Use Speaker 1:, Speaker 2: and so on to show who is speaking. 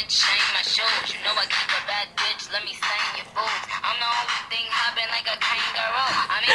Speaker 1: bitch, shame my shoes. You know I keep a bad bitch, let me stain your fools. I'm the only thing hopping like a kangaroo. I mean,